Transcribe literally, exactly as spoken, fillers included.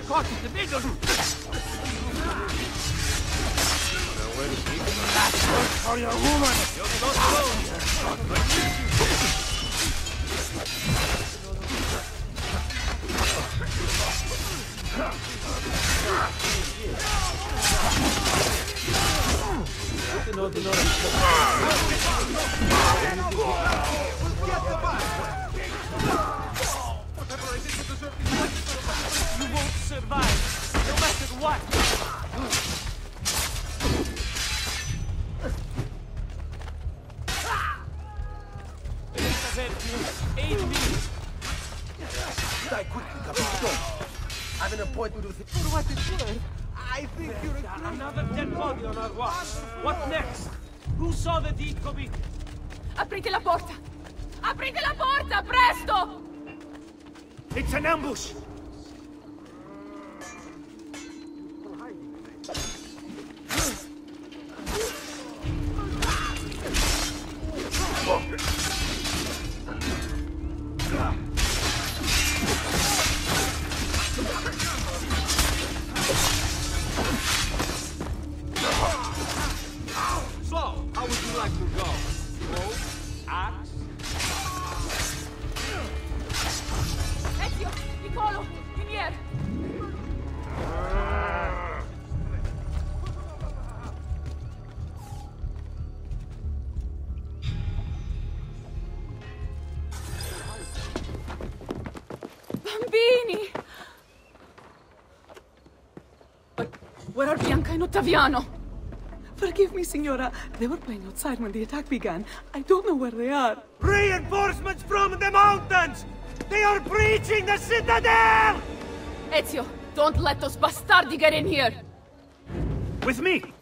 Caught in the middle! Now where is he? Last word for your woman! You're not alone! You won't survive, no matter what! Aid me! Die quickly, Capito! I have an appointment with... For what it's worth, I think you're a... Another dead body on our watch. What next? Who saw the deed commit? Aprite la porta! Aprite la porta, presto! It's an ambush! So, how would you like to go? Rope? Axe? Ezio, Niccolo, in here! Bambini! Where are Bianca and Ottaviano? Forgive me, Signora. They were playing outside when the attack began. I don't know where they are. Reinforcements from the mountains! They are breaching the citadel! Ezio, don't let those bastardi get in here! With me!